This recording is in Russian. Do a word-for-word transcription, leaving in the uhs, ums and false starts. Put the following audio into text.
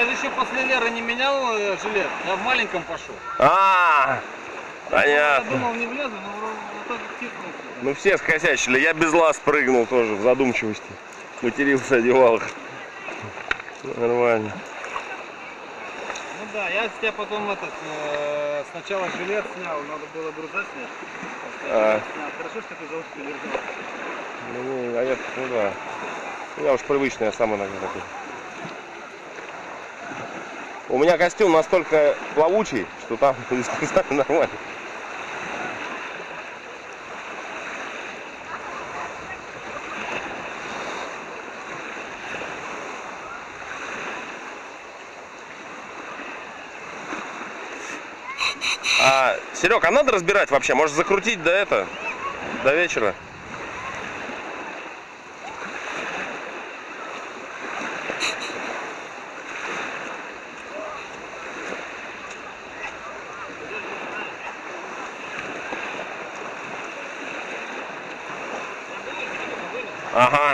Я же еще после Леры не менял жилет, я в маленьком пошел. А, понятно. Я думал, не влезу, но вроде так кикнулся. Ну все скосячили, я без лаз прыгнул тоже в задумчивости. Матерился, одевал их. Нормально. Ну да, я с тебя потом этот, э, сначала жилет снял, надо было груза снять. А. Хорошо, что ты за ушки держал. Ну, не, а я, ну да. Я уж привычный, я сам иногда такой. У меня костюм настолько плавучий, что там нормально. А, Серег, а надо разбирать вообще? Может закрутить до этого, до вечера? Ага.